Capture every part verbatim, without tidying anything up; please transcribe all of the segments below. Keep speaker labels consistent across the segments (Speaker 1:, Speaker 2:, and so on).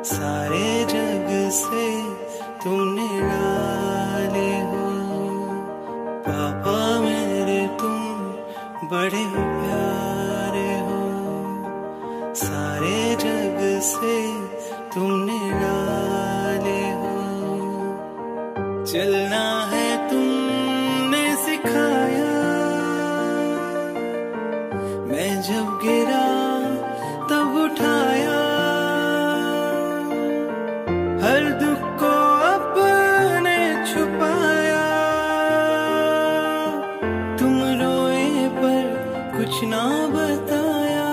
Speaker 1: सारे जग से तुम निराले हो। पापा मेरे तुम बड़े प्यारे हो। सारे जग से तुम निराले हो। चलना है तुमने सिखाया, मैं जब गिरा तब उठाया। हर दुख को अपने छुपाया। तुम रोए पर कुछ ना बताया।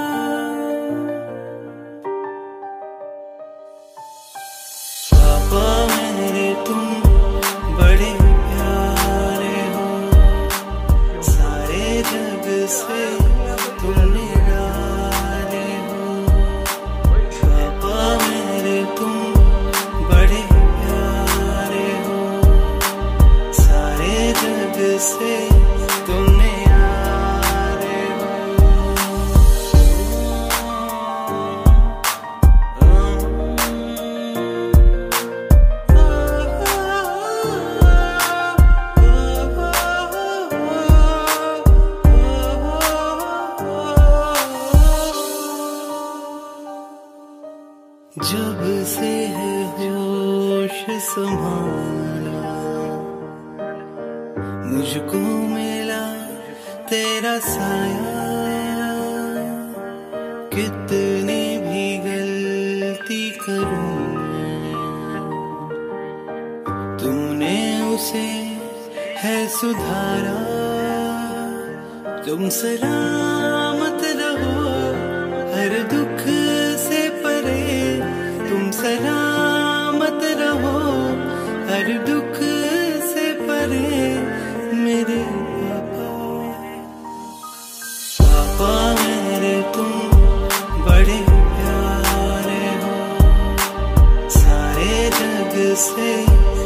Speaker 1: पापा मेरे तुम बड़े प्यारे हो। सारे जग से तुम निराले हो। पापा मेरे तुम बड़े प्यारे हो। सारे जग से तुम निराले हो। जब से है होश संभाला, मुझको मिला तेरा साया। कितनी भी गलती करूं तूने उसे है सुधारा। तुम सलामत रहो हर दुख से परे। तुम सलामत रहो हर दुख से परे मेरे पापा। पापा मेरे तुम बड़े प्यारे हो। सारे जग से